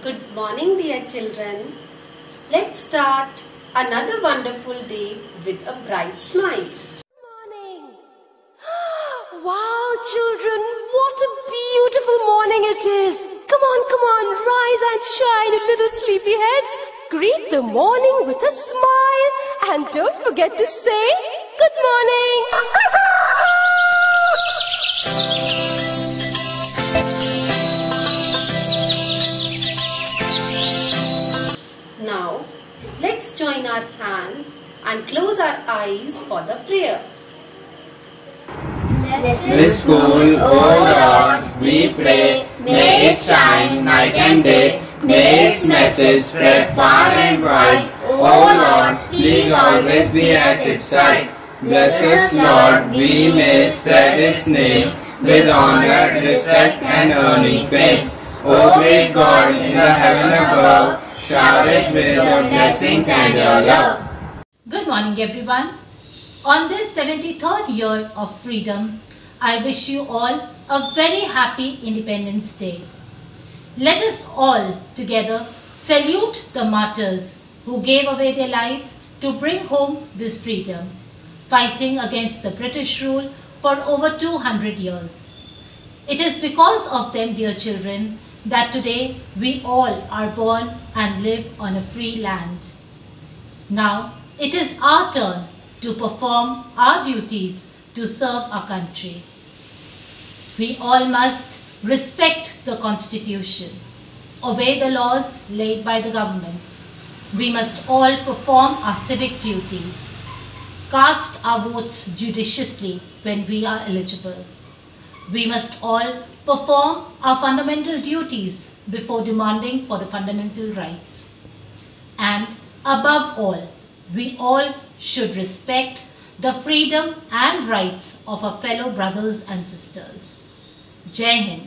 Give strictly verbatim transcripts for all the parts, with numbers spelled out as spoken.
Good morning, dear children. Let's start another wonderful day with a bright smile. Good morning. Wow, children, what a beautiful morning it is. Come on, come on, rise and shine, little sleepyheads. Greet the morning with a smile and don't forget to say good morning. Now, let's join our hand and close our eyes for the prayer. This school, O Lord, we pray, may it shine night and day, may its message spread far and wide. O Lord, please always be at its side. Bless us, Lord, we may spread its name with honor, respect and earning fame. O great God in the heaven above, shower it with your blessings and your love. Good morning, everyone. On this seventy-third year of freedom, I wish you all a very happy Independence Day. Let us all together salute the martyrs who gave away their lives to bring home this freedom, fighting against the British rule for over two hundred years. It is because of them, dear children, that today we all are born and live on a free land. Now it is our turn to perform our duties to serve our country. We all must respect the Constitution, obey the laws laid by the government. We must all perform our civic duties, cast our votes judiciously when we are eligible. We must all perform our fundamental duties before demanding for the fundamental rights. And above all, we all should respect the freedom and rights of our fellow brothers and sisters. Jai Hind.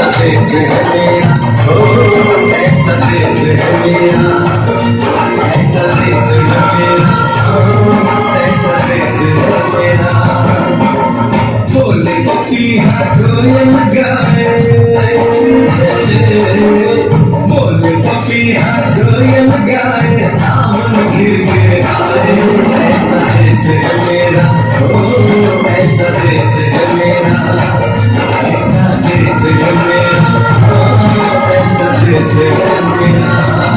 ऐसा देश है मेरा, ऐसा ये लगाए, बोले पपिया जो ये लगाए, सावन गिर के आए, ऐसा देश है मेरा, ओ ऐसा देश है मेरा, ऐसा देश है मेरा, ओ ऐसा देश है मेरा।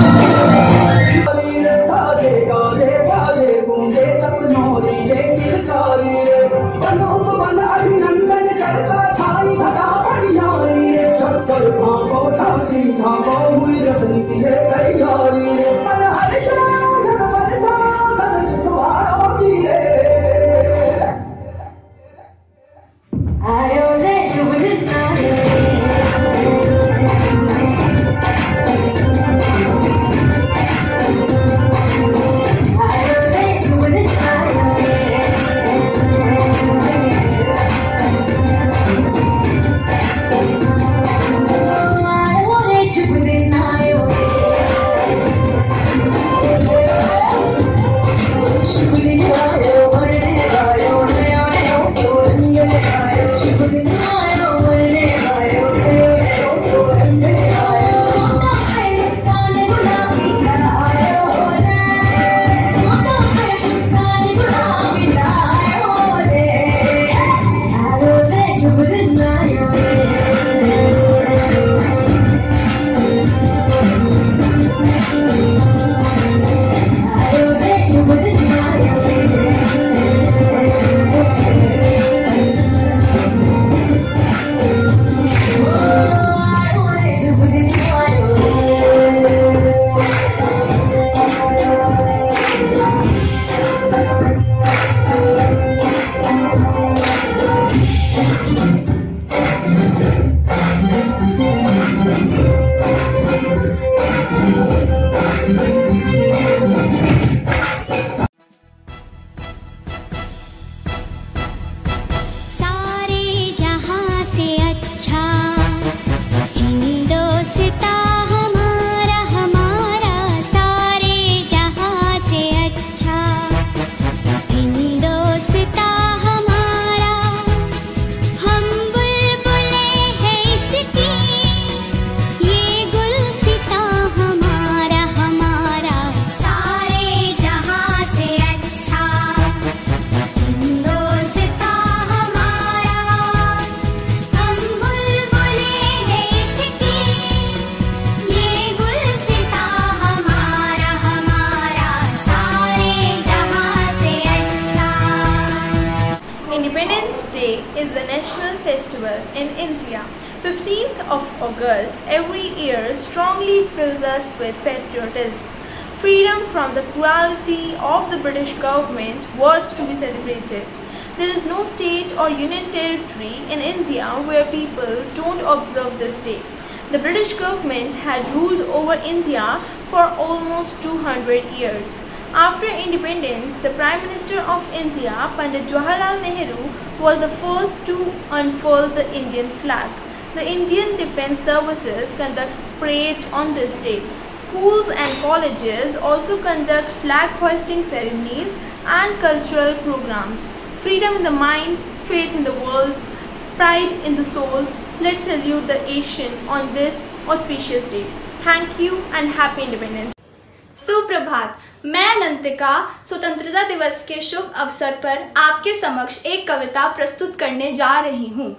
Independence Day is a national festival in India. fifteenth of August every year strongly fills us with patriotism. Freedom from the cruelty of the British government was to be celebrated. There is no state or union territory in India where people don't observe this day. The British government had ruled over India for almost two hundred years. After independence, the Prime Minister of India, Pandit Jawaharlal Nehru, was the first to unfurl the Indian flag. The Indian Defence Services conduct parade on this day. Schools and colleges also conduct flag hoisting ceremonies and cultural programs. Freedom in the mind, faith in the worlds, pride in the souls. Let's salute the Asian on this auspicious day. Thank you and happy independence. सुप्रभात। मैं अनंतिका स्वतंत्रता दिवस के शुभ अवसर पर आपके समक्ष एक कविता प्रस्तुत करने जा रही हूँ।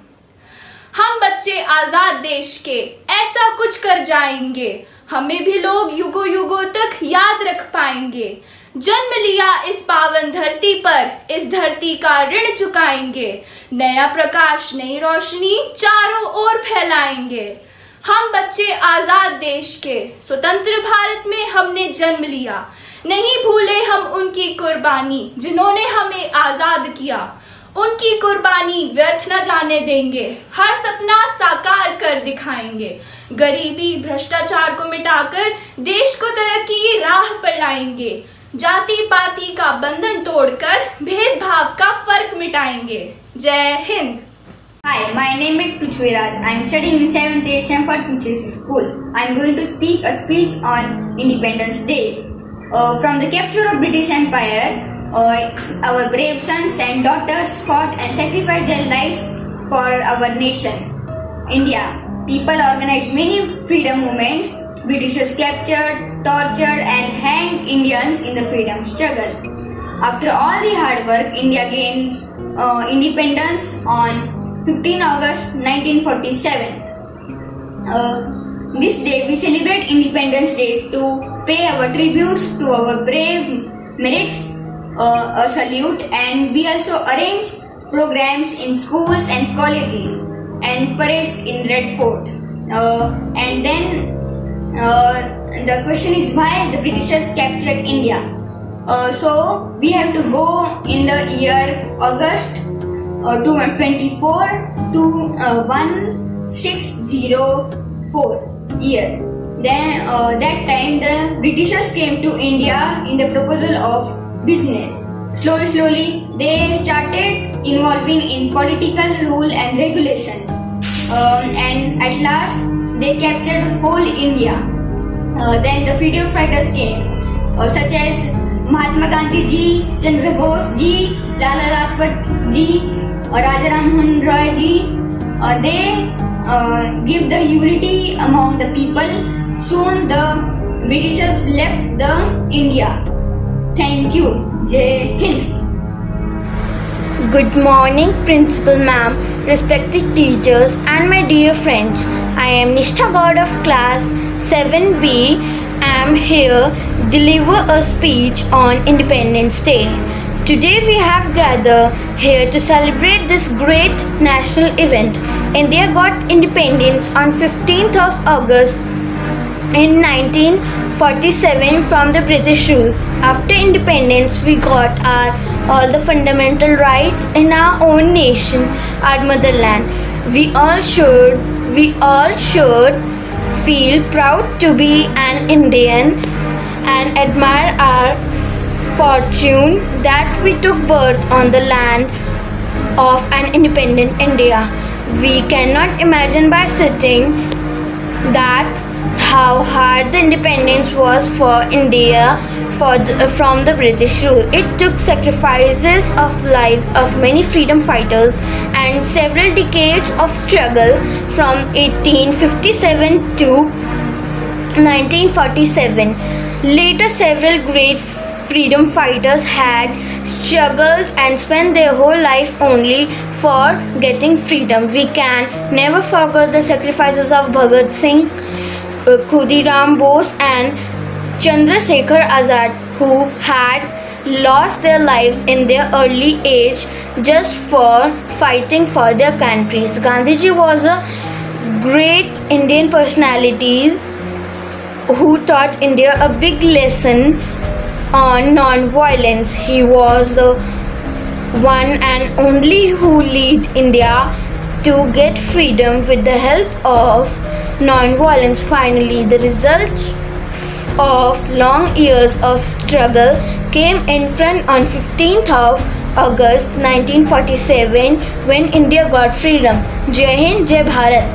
हम बच्चे आजाद देश के ऐसा कुछ कर जाएंगे, हमें भी लोग युगों युगों तक याद रख पाएंगे। जन्म लिया इस पावन धरती पर, इस धरती का ऋण चुकाएंगे। नया प्रकाश, नई रोशनी चारों ओर फैलाएंगे। हम बच्चे आजाद देश के, स्वतंत्र भारत में हमने जन्म लिया। नहीं भूले हम उनकी कुर्बानी, जिन्होंने हमें आजाद किया। उनकी कुर्बानी व्यर्थ न जाने देंगे, हर सपना साकार कर दिखाएंगे। गरीबी भ्रष्टाचार को मिटाकर देश को तरक्की की राह पर लाएंगे। जाति पाति का बंधन तोड़कर भेदभाव का फर्क मिटाएंगे। जय Hind. Hi, my name is Puchviraj. I am studying in seventh A Shamford Puches School. I am going to speak a speech on Independence Day. Uh, from the capture of British Empire, uh, our brave sons and daughters fought and sacrificed their lives for our nation. India. People organized many freedom movements. Britishers captured, tortured and hanged Indians in the freedom struggle. After all the hard work, India gained uh, independence on fifteenth August nineteen forty-seven. Uh, this day we celebrate Independence Day to pay our tributes to our brave merits, uh, a salute, and we also arrange programs in schools and colleges and parades in Red Fort. Uh, and then uh, the question is why the Britishers captured India. Uh, so we have to go in the year August uh, twenty-four to uh, sixteen oh four year. Then uh, that time the Britishers came to India in the proposal of business. Slowly, slowly they started involving in political rule and regulations. Um, and at last they captured whole India. Uh, then the freedom fighters came, uh, such as Mahatma Gandhi ji, Chandra Bose ji, Lala Rajpat ji, uh, Raja Ram Mohan Roy ji. Uh, they uh, give the unity among the people. Soon the Britishers left the India. Thank you. Jai Hind. Good morning, Principal Ma'am, respected teachers and my dear friends. I am Nishtha God of class seven B. I am here to deliver a speech on Independence Day. Today we have gathered here to celebrate this great national event. India got independence on fifteenth of August in nineteen forty-seven from the British rule. After independence, we got our all the fundamental rights in our own nation, our motherland. We all should, we all should feel proud to be an Indian and admire our fortune that we took birth on the land of an independent India. We cannot imagine by sitting that how hard the independence was for India for the, from the British rule. It took sacrifices of lives of many freedom fighters and several decades of struggle from eighteen fifty-seven to nineteen forty-seven. Later, several great freedom fighters had struggled and spent their whole life only for getting freedom. We can never forget the sacrifices of Bhagat Singh, Khudiram Bose and Chandrasekhar Azad, who had lost their lives in their early age just for fighting for their countries. Gandhiji was a great Indian personality who taught India a big lesson on non-violence. He was the one and only who led India to get freedom with the help of non-violence. Finally, the result of long years of struggle came in front on fifteenth of August nineteen forty-seven when India got freedom. Jai Hind, Jai Bharat.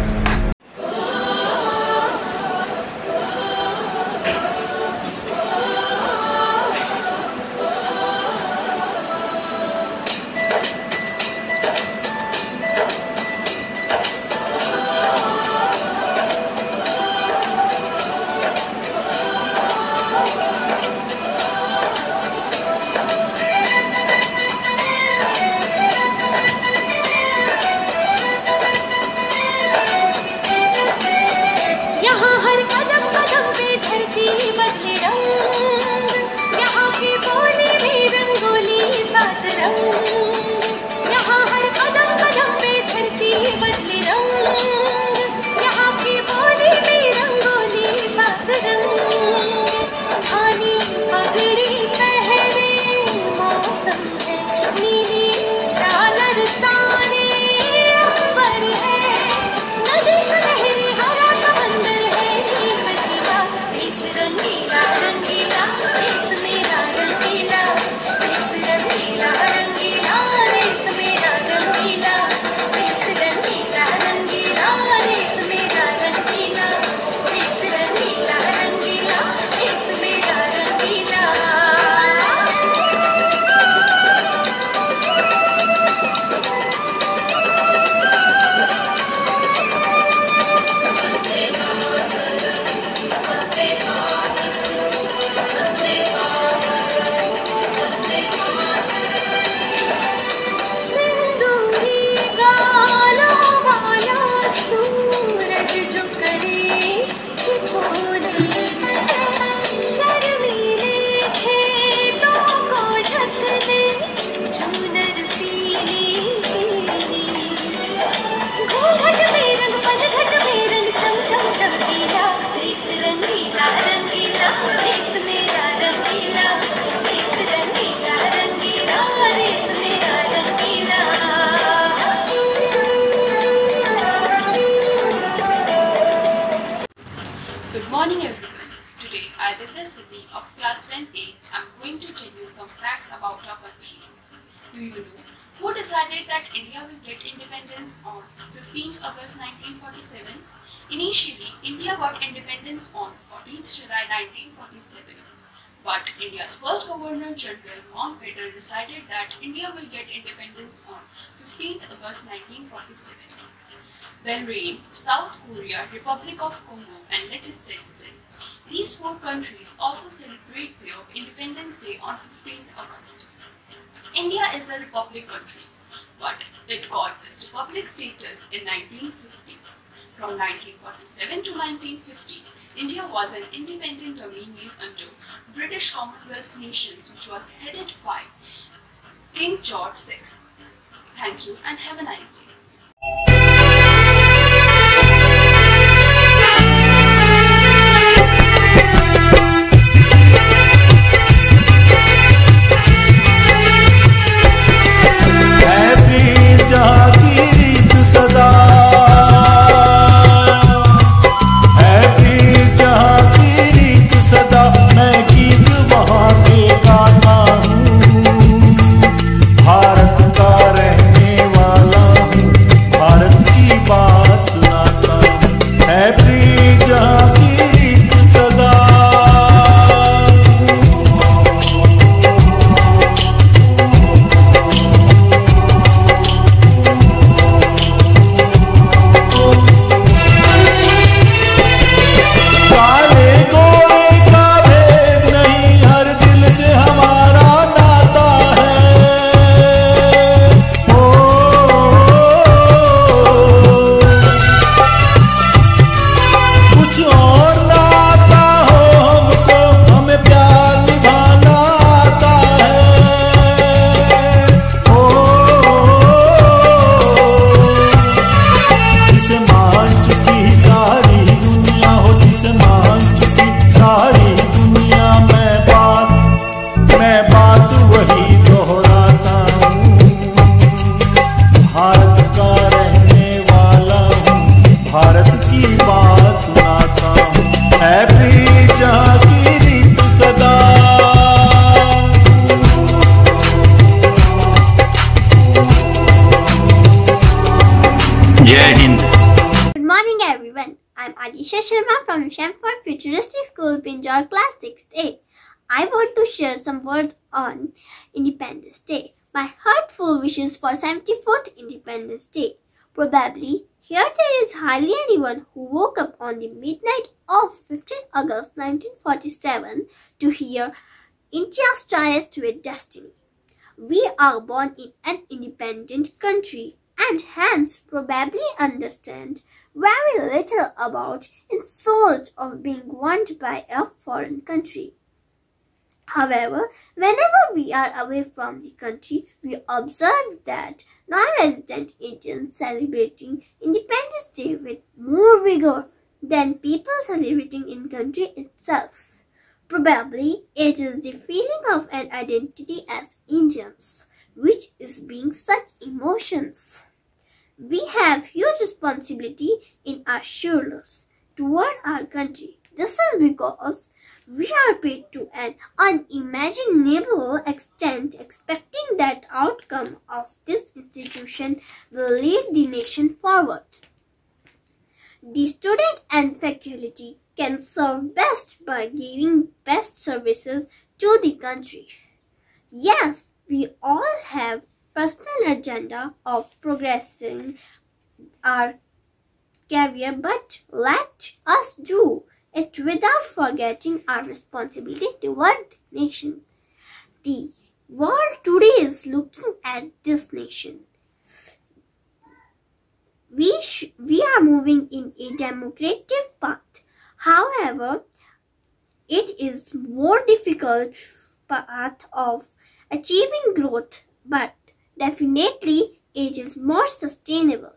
Good morning everyone. Today I, Divya Siddhi of class ten A, am going to tell you some facts about our country. Do you know who decided that India will get independence on fifteenth August nineteen forty-seven? Initially, India got independence on fourteenth July nineteen forty-seven. But India's first Governor General Mountbatten decided that India will get independence on fifteenth August nineteen forty-seven. Bahrain, South Korea, Republic of Congo and Liechtenstein. These four countries also celebrate their Independence Day on fifteenth August. India is a republic country, but it got this republic status in nineteen fifty. From nineteen forty-seven to nineteen fifty, India was an independent dominion under British Commonwealth nations, which was headed by King George the sixth. Thank you and have a nice day. Good morning everyone. I'm Adisha Sharma from Shamford Futuristic School, Pinjore, class sixth A. I want to share some words on Independence Day. My heartfelt wishes for seventy-fourth Independence Day. Probably here there is hardly anyone who woke up on the midnight of fifteenth August nineteen forty-seven to hear India's ties to a destiny. We are born in an independent country and hence probably understand very little about insult of being warned by a foreign country. However, whenever we are away from the country, we observe that non-resident Indians celebrating Independence Day with more vigor than people celebrating in country itself. Probably it is the feeling of an identity as Indians, which is being such emotions. We have huge responsibility in our shoulders toward our country. This is because we are paid to an unimaginable extent, expecting that outcome of this institution will lead the nation forward. The student and faculty can serve best by giving best services to the country. Yes, we all have personal agenda of progressing our career, but let us do it without forgetting our responsibility toward the nation. The world today is looking at this nation. we sh- we are moving in a democratic path. However, it is more difficult path of achieving growth, but definitely it is more sustainable.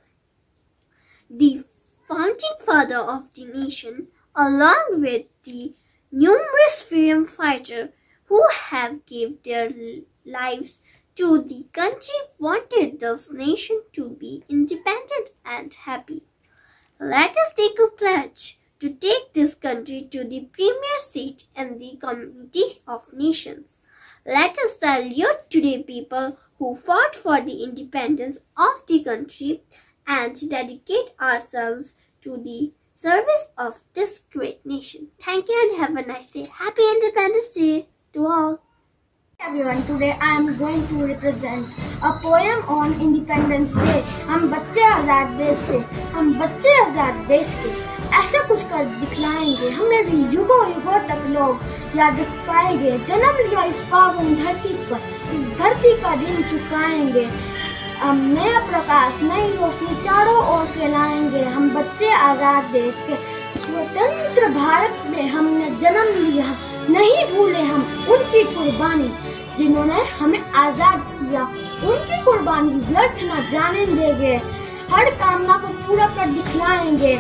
The founding father of the nation, along with the numerous freedom fighters who have given their lives to the country, wanted this nation to be independent and happy. Let us take a pledge to take this country to the premier seat in the community of nations. Let us salute today people who fought for the independence of the country and dedicate ourselves to the service of this great nation. Thank you and have a nice day. Happy Independence Day to all. Everyone, today I am going to represent a poem on Independence Day. हम बच्चे आज़ाद देश के, हम बच्चे आज़ाद देश के, ऐसा कुछ कर दिखलाएंगे, हमें भी युगों युगों तक लोग याद रख पाएंगे। जन्म लिया इस पावन धरती पर, इस धरती का ऋण चुकाएंगे। हम नया प्रकाश, नई रोशनी चारों ओर फैलाएंगे। हम बच्चे आज़ाद देश के, स्वतंत्र भारत में हमने जन्म लिया, नहीं भूले हम उनकी कुर्बानी, जिन्होंने हमें आजाद किया। उनकी कुर्बानी व्यर्थ न जाने देंगे, हर कामना को पूरा कर दिखलाएंगे।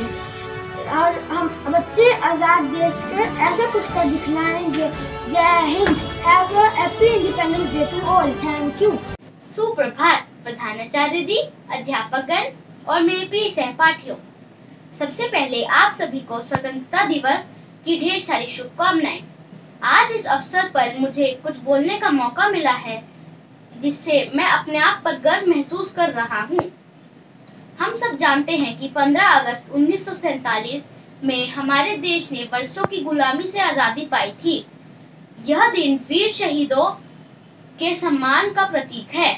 और हम बच्चे आजाद देश के ऐसा कुछ कर दिखलाएंगे। Jai Hind. Have a happy independence day to all. Thank you. सुप्रभात प्रधानाचार्य जी, अध्यापकगण और मेरे प्रिय सहपाठियों। सबसे पहले आप सभी को स्वतंत्रता दिवस की ढेर सारी शुभकामनाएं। आज इस अवसर पर मुझे कुछ बोलने का मौका मिला है, जिससे मैं अपने आप पर गर्व महसूस कर रहा हूँ। हम सब जानते हैं कि पंद्रह अगस्त उन्नीस सौ सैतालीस में हमारे देश ने वर्षों की गुलामी से आजादी पाई थी। यह दिन वीर शहीदों के सम्मान का प्रतीक है।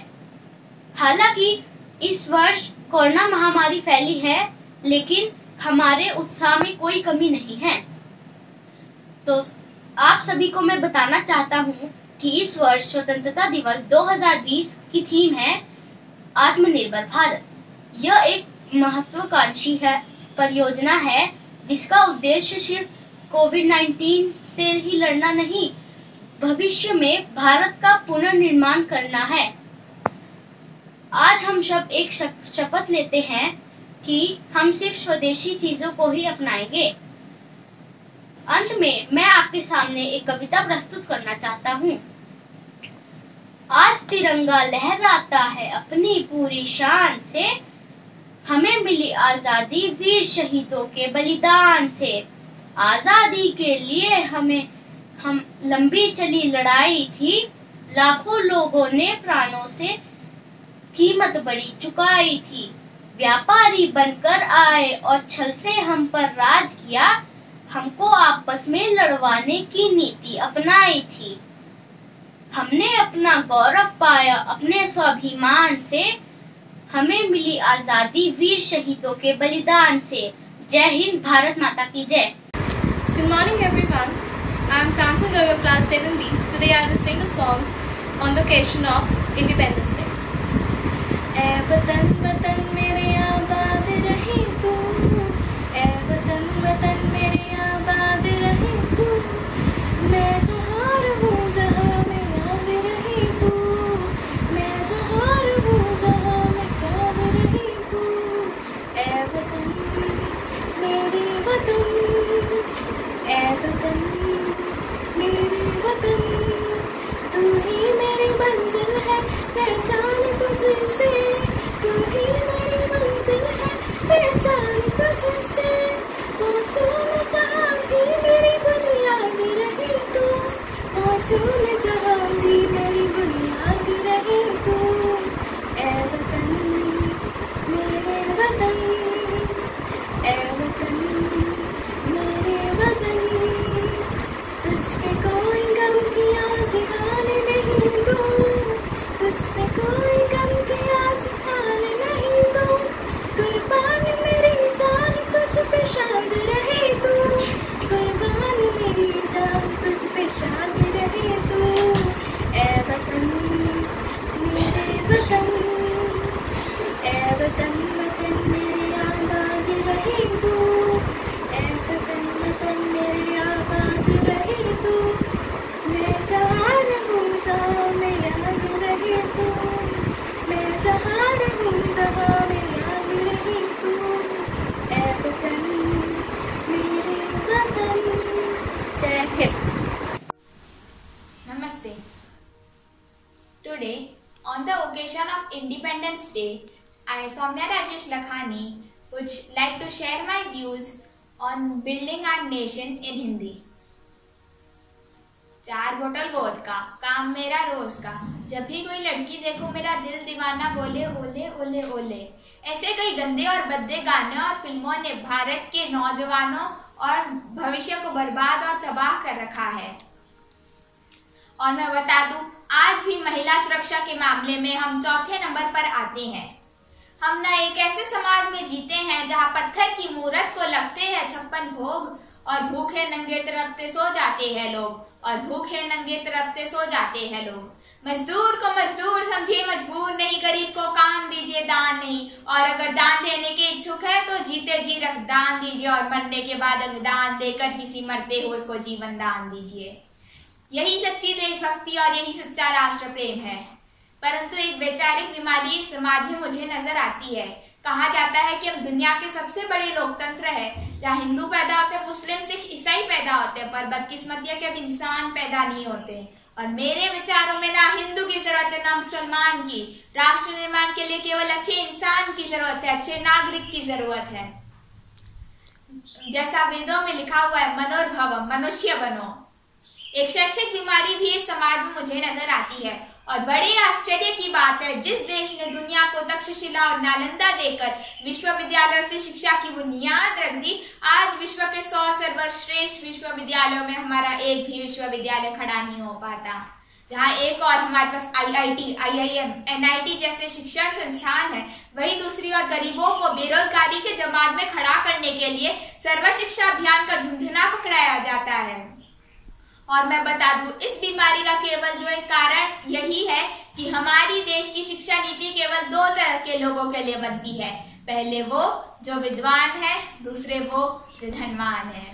हालांकि इस वर्ष कोरोना महामारी फैली है, लेकिन हमारे उत्साह में कोई कमी नहीं है। तो आप सभी को मैं बताना चाहता हूँ कि इस वर्ष स्वतंत्रता दिवस दो हज़ार बीस की थीम है आत्मनिर्भर भारत। यह एक महत्वाकांक्षी है परियोजना है, जिसका उद्देश्य सिर्फ कोविड उन्नीस से ही लड़ना नहीं, भविष्य में भारत का पुनर्निर्माण करना है। आज हम सब एक शपथ लेते हैं कि हम सिर्फ स्वदेशी चीजों को ही अपनाएंगे। अंत में मैं आपके सामने एक कविता प्रस्तुत करना चाहता हूँ। आज तिरंगा लहराता है अपनी पूरी शान से, हमें मिली आजादी वीर शहीदों के बलिदान से। आजादी के लिए हमें हम लंबी चली लड़ाई थी, लाखों लोगों ने प्राणों से कीमत बड़ी चुकाई थी। व्यापारी बनकर आए और छल से हम पर राज किया, हमको आपस में लड़वाने की नीति अपनाई थी। हमने अपना गौरव पाया अपने स्वाभिमान से, हमें मिली आजादी वीर शहीदों के बलिदान से। जय हिंद, भारत माता की जय। Good morning everyone. I am Kanchan Garg of class seven B. Today I will sing a song on the occasion of Independence Day. ऐ वतन वतन मेरे आबाद रहे तू, ऐ वतन वतन मेरे आबाद रहे तू, मैं जहाँ रहूँ जहाँ में याद रहे तू, मैं जहाँ रहूँ जहाँ में याद रहे तू। ऐ वतन मेरे वतन, ऐ वतन मेरे वतन, तू ही मेरी मंजिल है पहचान तुझसे, तू ही मेरी मंजिल है पहचान तुझसे। पहुँचूं मैं जहाँ भी मेरी बुनियाद रहे तू, पहुँचूं मैं जहाँ भी मेरी बुनियाद रहे तू। ऐ वतन मेरे वतन, ऐ वतन मेरे वतन, तुझ पे कोई गम की आज हाल नहीं दूँ, तुझ पे कोई गम की आज हाल नहीं दूँ। कुर्बान मेरी जान तुझ पे शाद रहे तू, कुर्बान मेरी जान तुझ पे शाद रहे तू। Independence Day, I, Soumya Rajesh Lakhani, would like to share my views on building our nation in Hindi. चार बोतल वोद का, काम मेरा रोज का, जब भी कोई लड़की देखो मेरा दिल दीवाना बोले ओले ओले ओले। ऐसे कई गंदे और भद्दे गाने और फिल्मों ने भारत के नौजवानों और भविष्य को बर्बाद और तबाह कर रखा है। और मैं बता दूं, आज भी महिला सुरक्षा के मामले में हम चौथे नंबर पर आते हैं। हम न एक ऐसे समाज में जीते हैं जहां पत्थर की मूरत को लगते हैं छप्पन भोग और भूखे नंगे तरफते सो जाते हैं लोग और भूखे नंगे तरफते सो जाते हैं लोग। मजदूर को मजदूर समझिए मजबूर नहीं, गरीब को काम दीजिए दान नहीं, और अगर दान देने के इच्छुक है तो जीते जी रख दान दीजिए और मरने के बाद दान देकर किसी मरते हुए को जीवन दान दीजिए। यही सच्ची देशभक्ति और यही सच्चा राष्ट्र प्रेम है। परंतु एक वैचारिक बीमारी इस समाज में मुझे नजर आती है। कहा जाता है कि हम दुनिया के सबसे बड़े लोकतंत्र है, जहाँ हिंदू पैदा होते हैं, मुस्लिम सिख ईसाई पैदा होते हैं, पर बदकिस्मती है कि अब इंसान पैदा नहीं होते। और मेरे विचारों में ना हिंदू की जरूरत है ना मुसलमान की। राष्ट्र निर्माण के लिए केवल अच्छे इंसान की जरूरत है, अच्छे नागरिक की जरूरत है। जैसा वेदों में लिखा हुआ है, मनोर्भवम, मनुष्य बनो। एक शैक्षिक बीमारी भी इस समाज में मुझे नजर आती है। और बड़े आश्चर्य की बात है, जिस देश ने दुनिया को तक्षशिला और नालंदा देकर विश्वविद्यालयों से शिक्षा की बुनियाद रख दी, आज विश्व के सौ सर्वश्रेष्ठ विश्वविद्यालयों में हमारा एक भी विश्वविद्यालय खड़ा नहीं हो पाता। जहाँ एक और हमारे पास I I T, I I M, N I T जैसे शिक्षण संस्थान है, वही दूसरी ओर गरीबों को बेरोजगारी के जमात में खड़ा करने के लिए सर्व शिक्षा अभियान का झुंझुना पकड़ाया जाता है। और मैं बता दूं, इस बीमारी का केवल जो एक कारण यही है कि हमारी देश की शिक्षा नीति केवल दो तरह के लोगों के लिए बनती है। पहले वो जो विद्वान है, दूसरे वो जो धनवान है।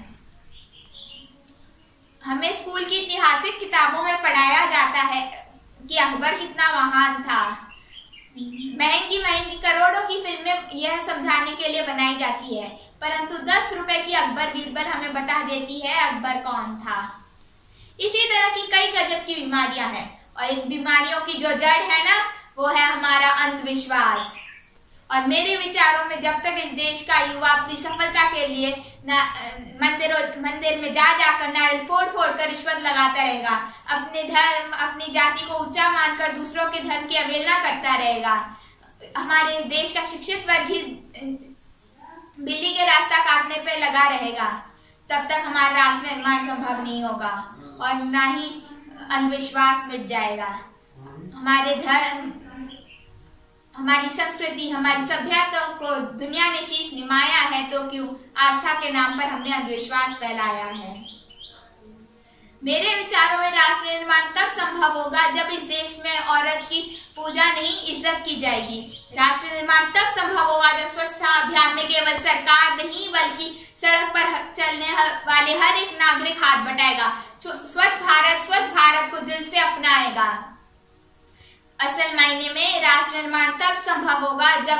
हमें स्कूल की ऐतिहासिक किताबों में पढ़ाया जाता है कि अकबर कितना महान था। महंगी महंगी करोड़ों की फिल्में यह समझाने के लिए बनाई जाती है, परंतु दस रुपए की अकबर बीरबल हमें बता देती है अकबर कौन था। इसी तरह की कई गजब की बीमारियां हैं, और इन बीमारियों की जो जड़ है ना, वो है हमारा अंधविश्वास। और मेरे विचारों में जब तक इस देश का युवा अपनी सफलता के लिए मंदिरों मंदिर में जा जाकर नारियल फोड़ फोड़ कर रिश्वत लगाता रहेगा, अपने धर्म अपनी जाति को ऊंचा मानकर दूसरों के धर्म की अवहेलना करता रहेगा, हमारे देश का शिक्षित वर्ग ही बिल्ली के रास्ता काटने पे लगा रहेगा, तब तक हमारा राष्ट्र निर्माण संभव नहीं होगा और ना ही अंधविश्वास मिट जाएगा। हमारे धर्म, हमारी संस्कृति, हमारी सभ्यता को दुनिया ने शीश निमाया है, तो क्यों आस्था के नाम पर हमने अंधविश्वास फैलाया है। मेरे विचारों में राष्ट्र निर्माण तब संभव होगा जब इस देश में औरत की पूजा नहीं, इज्जत की जाएगी। राष्ट्र निर्माण तब संभव होगा जब स्वच्छता अभियान में केवल सरकार नहीं बल्कि सड़क पर चलने वाले हर एक नागरिक हाथ बटाएगा, स्वच्छ भारत स्वस्थ भारत को दिल से अपनाएगा। असल मायने में राष्ट्र निर्माण तब संभव होगा जब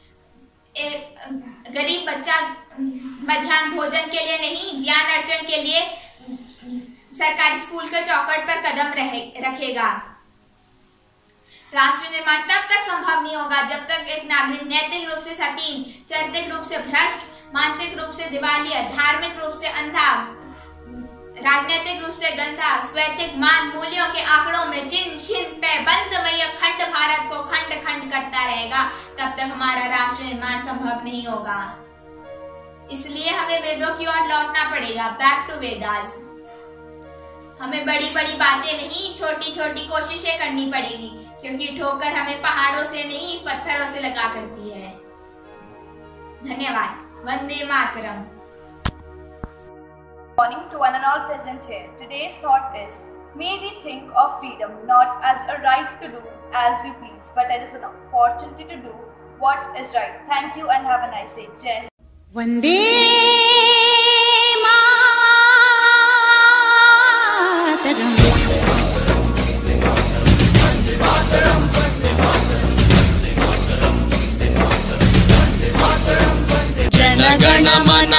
एक गरीब बच्चा मध्याह्न भोजन के लिए नहीं, ज्ञान अर्जन के लिए सरकारी स्कूल के चौखट पर कदम रहे, रखेगा। राष्ट्र निर्माण तब तक संभव नहीं होगा जब तक एक नागरिक नैतिक रूप से सतीन, चारित्रिक रूप से भ्रष्ट, मानसिक रूप से दिवालिया, धार्मिक रूप से अंधा, राजनीतिक रूप से गंदा, स्वैच्छिक मान मूल्यों के आंकड़ों में चिन्ह छिन्न पे बंदमय खंड भारत को खंड खंड करता रहेगा, तब तक हमारा राष्ट्र निर्माण संभव नहीं होगा। इसलिए हमें वेदों की ओर लौटना पड़ेगा, बैक टू वेदास। हमें बड़ी बड़ी बातें नहीं, छोटी छोटी कोशिशें करनी पड़ेगी, क्योंकि ठोकर हमें पहाड़ों से नहीं पत्थरों से लगा करती है। धन्यवाद। Vande Mataram. Morning to one and all present here. Today's thought is, may we think of freedom not as a right to do as we please, but as an opportunity to do what is right. Thank you and have a nice day. Jai Hind. Vande Jana Gana मन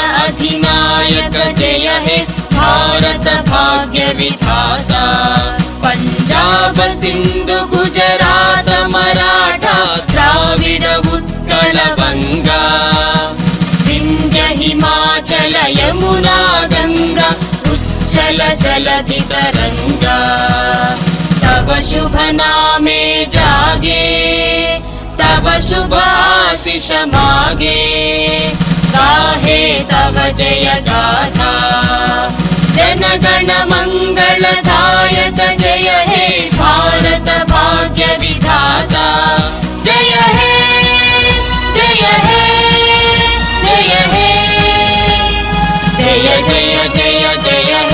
अधिनायक जय हे भारत भाग्य विधाता। पंजाब पंजाब सिंधु गुजरात मराठा द्राविड उत्कल बंगा विंध्य हिमाचल यमुना गंगा उच्छल जलधि तरंगा तब शुभ नामे जागे तब शुभ आशीष मागे गाहे तव जय गाथा जन गण मंगलदायक जय हे भारत भाग्य विधाता जय हे जय हे जय हे जय जय जय जय